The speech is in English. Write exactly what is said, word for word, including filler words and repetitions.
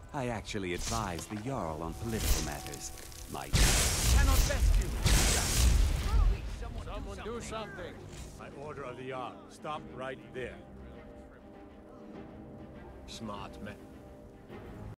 I actually advise the Jarl on political matters. My Cannot best you. Someone, Someone do do something. something. By order of the Jarl, stop right there. Smart man.